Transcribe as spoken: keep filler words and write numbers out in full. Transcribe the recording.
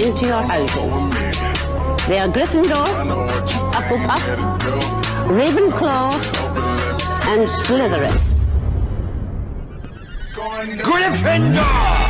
into your houses. They are Gryffindor, Hufflepuff, Ravenclaw, and Slytherin. Gryffindor!